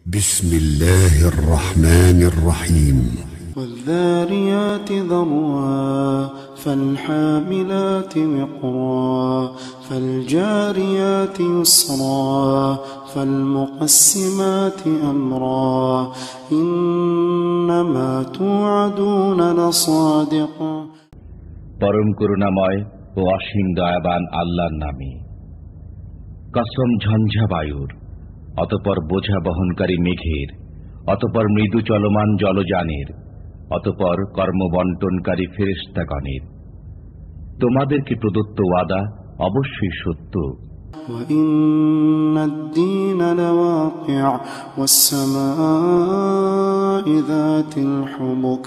بسم الله الرحمن الرحيم والذاريات ذروا فالحاملات وقرا فالجاريات يسرا فالمقسمات أمرا إنما توعدون لصادق পরম করুণাময় ও অসীম দয়াবান আল্লাহর নামে। কসম ঝঞ্ঝা বায়ুর, অতঃপর বোঝা বহনকারী মেঘের, অতঃপর মৃদু চলমান জলযানের, অতঃপর কর্মবন্টনকারী ফেরেশতাগণের। তোমাদেরকে প্রদত্ত ওয়াদা অবশ্যই সত্য। وإن الدين لواقع والسماء ذات الحبك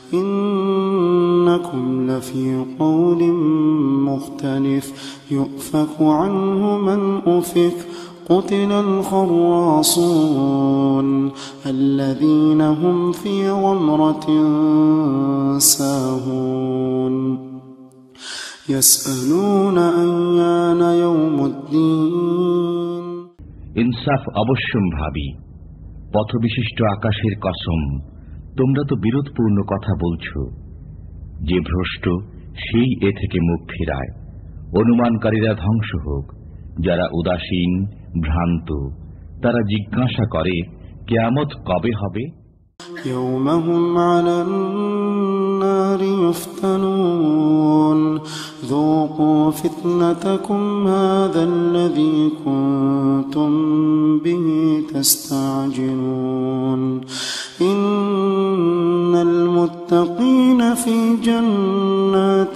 إنكم لفي قول مختلف يؤفك عنه من أفك قتل الخراصون الذين هم في غمرة ساهون يسألون أيان يوم الدين ইনসাফ অবশ্যম্ভাবী। পথবিশিষ্ট আকাশের কসম, তোমরা তো বিরোধপূর্ণ কথা বলছ। যে ভ্রষ্ট সেই এ থেকে মুখ ফেরায়। অনুমানকারীরা ধ্বংস হোক। যারা উদাসীন ভ্রান্ত, তারা জিজ্ঞাসা করে কিয়ামত কবে হবে। يوم هم على النار يفتنون ذوقوا فتنتكم هذا الذي كنتم به تستعجلون إن المتقين في جنات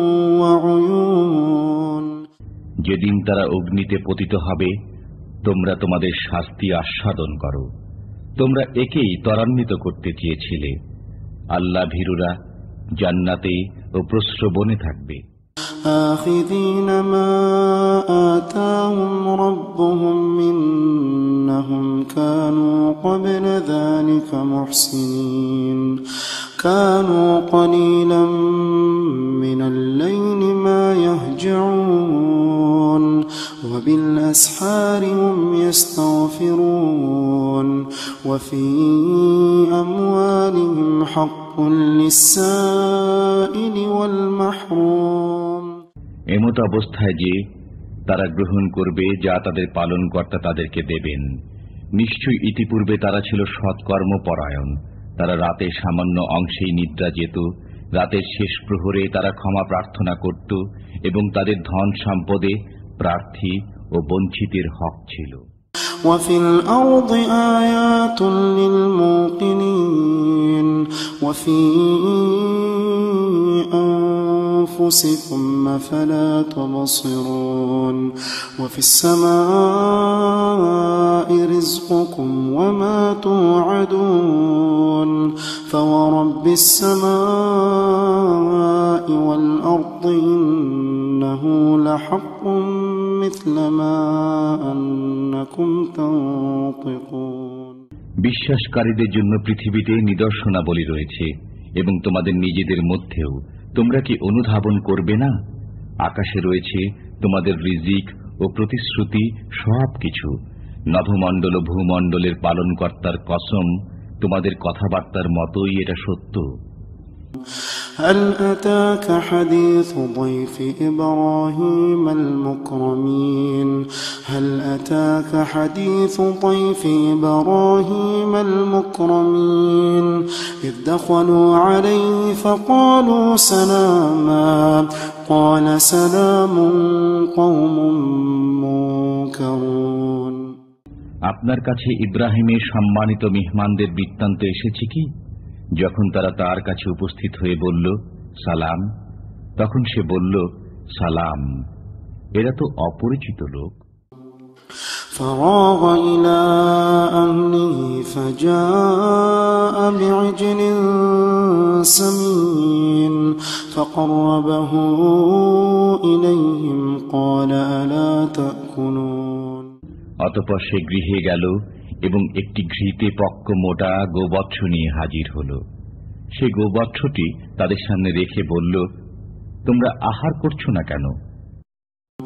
وعيون যেদিন তারা অগ্নিতে পতিত হবে, তোমরা তোমাদের শাস্তি আস্বাদন করো। তোমরা একেই ত্বরান্বিত করতে চেয়েছিলে। আল্লাহ ভীরুরা জান্নাতে ও প্রস্রবনে থাকবে। آخذين ما آتاهم ربهم إنهم كانوا قبل ذلك محسنين كانوا قليلا من الليل ما يهجعون وبالأسحار هم يستغفرون وفي أموالهم حق للسائل والمحروم এমত অবস্থায় যে তারা গ্রহণ করবে যা তাদের পালনকর্তা তাদেরকে দেবেন। নিশ্চয়ই ইতিপূর্বে তারা ছিল সৎকর্মপরায়ণ। তারা রাতে সামান্য অংশেই নিদ্রা যেত। রাতের শেষ প্রহরে তারা ক্ষমা প্রার্থনা করত এবং তাদের ধন সম্পদে প্রার্থী ও বঞ্চিতের হক ছিল। وفي الأرض آيات للموقنين وفي أنفسكم أفلا تبصرون وفي السماء رزقكم وما توعدون فورب السماء والأرض إنه لحق مثل ما أنكم تنطقون বিশ্বাসকারীদের জন্য পৃথিবীতে নিদর্শনাবলী রয়েছে এবং তোমাদের নিজেদের মধ্যেও। তোমরা কি অনুধাবন করবে না? আকাশে রয়েছে তোমাদের রিজিক ও প্রতিশ্রুতি সবকিছু। নভমণ্ডল ও ভূমণ্ডলের পালনকর্তার কসম, তোমাদের কথাবার্তার মতোই এটা সত্য। هل أتاك حديث ضيف إبراهيم المكرمين هل أتاك حديث ضيف إبراهيم المكرمين إذ دخلوا عليه فقالوا سلاما قال سلام قوم منكرون আপনার কাছে ইব্রাহিমের সম্মানিত মেহমানদের বৃত্তান্ত এসেছে কি? যখন তারা তার কাছে উপস্থিত হয়ে বলল সালাম, তখন সে বলল সালাম, এরা তো অপরিচিত লোক। فراغ إلى أهله فجاء بعجل سمين فقربه إليهم قال ألا تأكلون অতঃপর সে গৃহে গেল এবং একটি ঘৃতে পক্ক মোটা গোবৎস নিয়ে হাজির হল। সে গোবৎসটি তাদের সামনে রেখে বলল, তোমরা আহার করছো না কেন?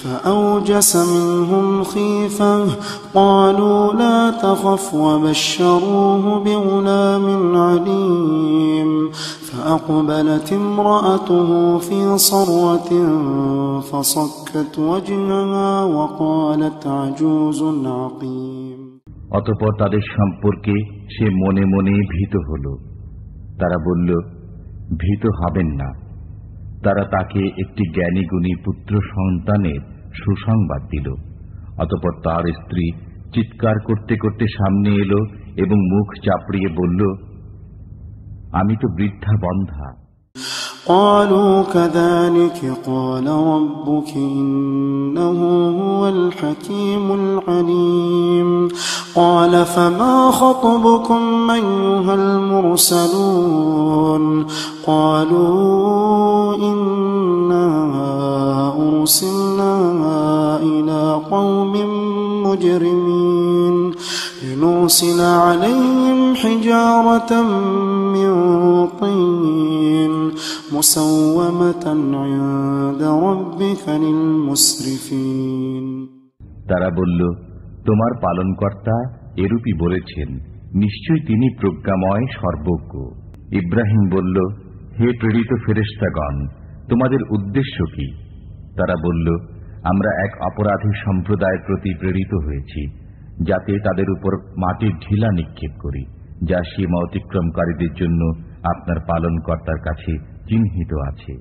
فأوجس منهم خيفة قالوا لا تخف وبشروه بغلام عليم فأقبلت امرأته في صرة فصكت وجهها وقالت عجوز عقيم। অতঃপর তাদের সম্পর্কে সে মনে মনে ভীত হল। তারা বলল, ভীত হবেন না। তারা তাকে একটি জ্ঞানীগুণী পুত্র সন্তানের সুসংবাদ দিল। অতঃপর তার স্ত্রী চিৎকার করতে করতে সামনে এলো এবং মুখ চাপড়িয়ে বলল, আমি তো বৃদ্ধা বন্ধ্যা। قالوا كذلك قال ربك إنه هو الحكيم العليم قال فما خطبكم أيها المرسلون قالوا إنا أرسلنا إلى قوم مجرمين لنرسل عليهم حجارة من طين مسومة عند ربك للمسرفين। তারা বলল, তোমার পালনকর্তা এরূপই বলেছেন, নিশ্চয়ই তিনি প্রজ্ঞাময় সর্বজ্ঞ। ইব্রাহিম বলল, হে প্রেরিত ফেরেশতাগণ, তোমাদের উদ্দেশ্য কি? তারা বলল, আমরা এক অপরাধী সম্প্রদায়ের প্রতি প্রেরিত হয়েছি, যাতে তাদের উপর মাটির ঢিলা নিক্ষেপ করি, যা সীমা অতিক্রমকারীদের জন্য আপনার পালনকর্তার কাছে চিহ্নিত আছে।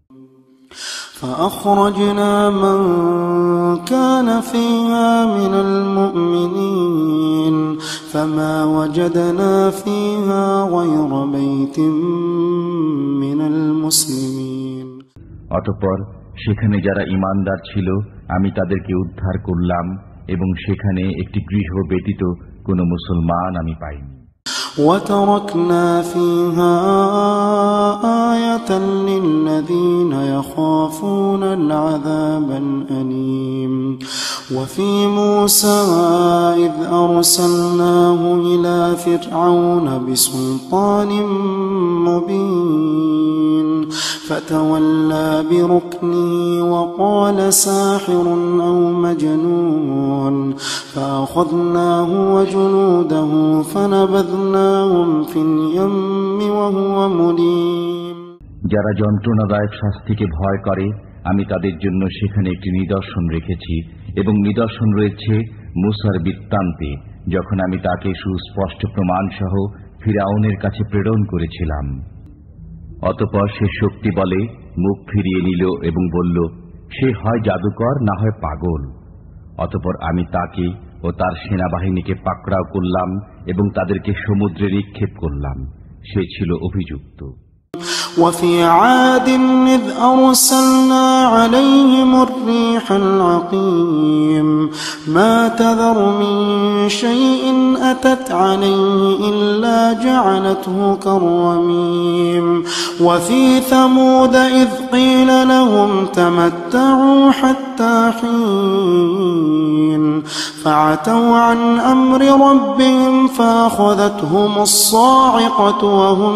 فأخرجنا من كان فيها من المؤمنين فما وجدنا فيها غير بيت من المسلمين। অতঃপর সেখানে যারা ঈমানদার ছিল আমি তাদেরকে উদ্ধার করলাম এবং সেখানে একটি গৃহ ব্যতীত কোনো মুসলমান আমি পাইনি। وتركنا فيها آية للذين يخافون العذاب الأليم وفي موسى إذ أرسلناه إلى فرعون بسلطان مبين فتولى بركنه وقال ساحر أو مجنون فأخذناه وجنوده فنبذناهم في اليم وهو مليم। যারা যন্ত্রণাদায়ক শাস্তিকে ভয় করে আমি তাদের জন্য সেখানে একটি নিদর্শন রেখেছি এবং নিদর্শন রয়েছে মুসার বৃত্তান্তে, যখন আমি তাকে সুস্পষ্ট প্রমাণ সহ ফিরআউনের কাছে প্রেরণ করেছিলাম। অতঃপর সে শক্তি বলে মুখ ফিরিয়ে নিল এবং বলল, সে হয় জাদুকর না হয় পাগল। অতঃপর আমি তাকে ও তার সেনাবাহিনীকে পাকড়াও করলাম এবং তাদেরকে সমুদ্রে নিক্ষেপ করলাম। সে ছিল অভিযুক্ত। وفي عاد إذ أرسلنا عليهم الريح العقيم ما تذر من شيء أتت عليه إلا جعلته كالرميم وفي ثمود إذ قيل لهم تمتعوا حتى حين فعتوا عن أمر ربهم فأخذتهم الصاعقة وهم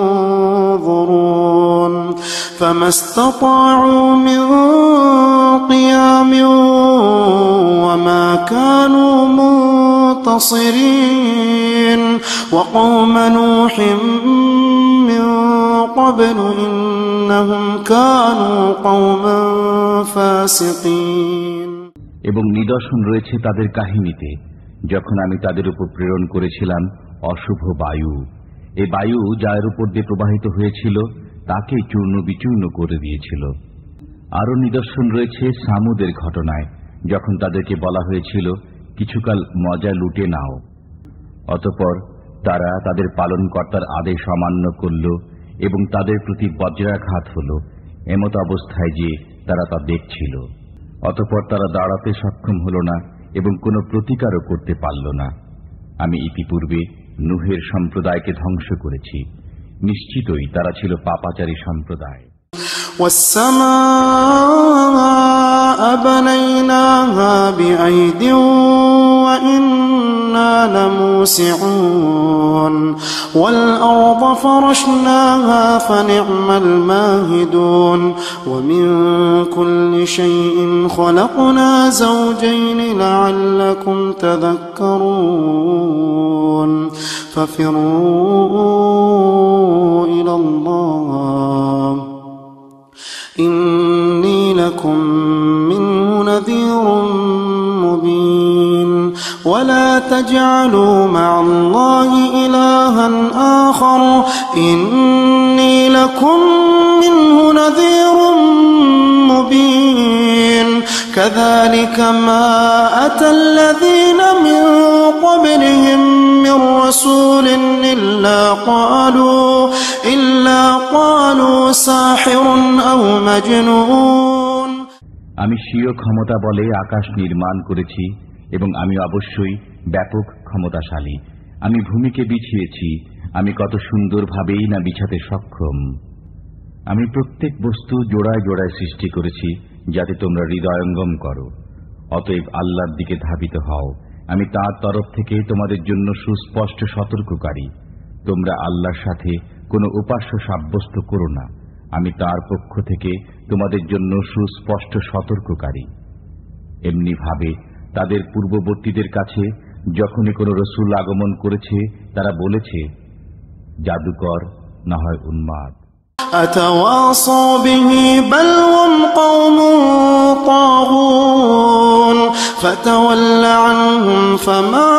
ينظرون فما استطاعوا من قيام وما كانوا منتصرين وقوم نوح من قبل إنهم كانوا قوما فاسقين। এবং নিদর্শন রয়েছে তাদের কাহিনীতে, যখন আমি তাদের উপর প্রেরণ করেছিলাম অশুভ বায়ু। এই বায়ু যার উপর দিয়ে প্রবাহিত হয়েছিল তাকে চূর্ণ বিচূর্ণ করে দিয়েছিল। আরো নিদর্শন রয়েছে সামুদের ঘটনায়, যখন তাদেরকে বলা হয়েছিল কিছুকাল মজা লুটে নাও। অতঃপর তারা তাদের পালনকর্তার আদেশ অমান্য করল এবং তাদের প্রতি বজ্রাঘাত হল, এমত অবস্থায় যে তারা তা দেখছিল। অতঃপর তারা দাঁড়াতে সক্ষম হল না এবং কোনো প্রতিকারও করতে পারল না। আমি ইতিপূর্বে নূহের সম্প্রদায়কে ধ্বংস করেছি, নিশ্চিতই তারা ছিল পাপাচারী সম্প্রদায়। والسماء بنيناها بأيد وإنا إنا لموسعون والأرض فرشناها فنعم الماهدون ومن كل شيء خلقنا زوجين لعلكم تذكرون ففروا إلى الله إني لكم منه نذير مبين ولا تجعلوا مع الله إلها آخر إني لكم منه نذير مبين كذلك ما أتى الذين من قبلهم من رسول إلا قالوا ساحر أو مجنون আমি স্বীয় ক্ষমতা বলে আকাশ নির্মাণ করেছি এবং আমি অবশ্যই ব্যাপক ক্ষমতাশালী। আমি ভূমিকে বিছিয়েছি, আমি কত সুন্দরভাবেই না বিছাতে সক্ষম। আমি প্রত্যেক বস্তু জোড়ায় জোড়ায় সৃষ্টি করেছি যাতে তোমরা হৃদয়ঙ্গম করো। অতএব আল্লাহর দিকে ধাবিত হও, আমি তাঁর তরফ থেকে তোমাদের জন্য সুস্পষ্ট সতর্ককারী। তোমরা আল্লাহর সাথে কোনো উপাস্য সাব্যস্ত করো না, আমি তার পক্ষ থেকে তোমাদের জন্য সুস্পষ্ট সতর্ককারী। এমনি ভাবে তাদের পূর্ববর্তীদের কাছে যখনই কোনো রসুল আগমন করেছে তারা বলেছে জাদুকর, না হয় উন্মাদ। أتواصوا به بل هم قوم طاغون فتول عنهم فما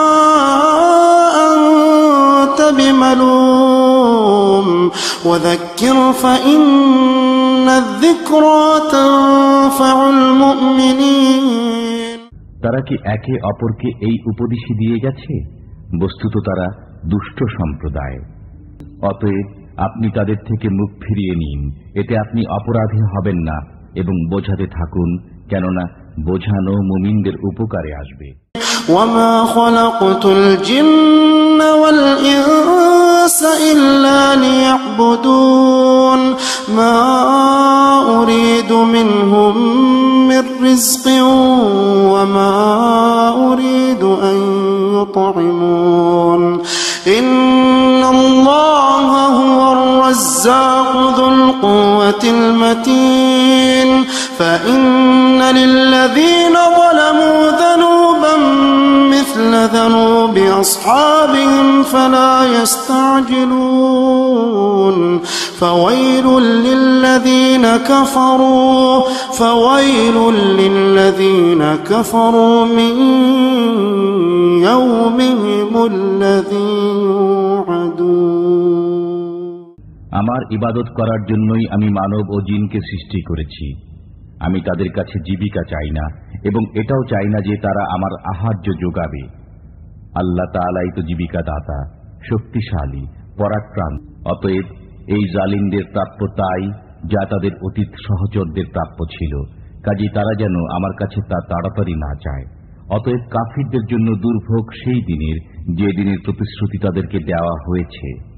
أنت بملوم وذكر فإن الذكرى تنفع المؤمنين তারা কি একে অপরকে এই উপদেশই দিয়ে গেছে? বস্তুত তারা দুষ্ট সম্প্রদায়। অতএব আপনি তাদের থেকে মুখ ফিরিয়ে নিন, এতে আপনি অপরাধী হবেন না এবং বোঝাতে থাকুন, কেননা বোঝানো মুমিনদের উপকারে আসবে। ওয়ামা খালাকতুল জিন্না ওয়াল ইনসা ইল্লা লিয়াবুদুন মা উরিদু মিনহুম মির রিজকিন ওয়া মা উরিদু আন ইউতঈমুন ইন্নাল্লাহা হুয়ার রাজ্জাকু যুল কুওয়াতিল মাতিন ফাইন্না লিল্লাযীনা যালামু যানুবান মিসলা যানুবি আসহাবিহিম ফালা ইস্তা'জিলুন ফাওয়াইলুল লিল্লাযীনা কাফারু মিন ইয়াউমিহিমুল্লাযী ইউ'আদুন। আমার ইবাদত করার জন্যই আমি মানব ও জিনকে সৃষ্টি করেছি। আমি তাদের কাছে জীবিকা চাই না এবং এটাও চাই না যে তারা আমার আহার্য যোগাবে। আল্লাহ তাআলাই তো জীবিকা দাতা, শক্তিশালী, পরাক্রান্ত। অতএব এই জালিমদের প্রাপ্য তাই যা তাদের অতীত সহচরদের প্রাপ্য ছিল, কাজেই তারা যেন আমার কাছে তা তাড়াতাড়ি না চায়। অতএব কাফিরদের জন্য দুর্ভোগ সেই দিনের যে দিনের প্রতিশ্রুতি তাদেরকে দেওয়া হয়েছে।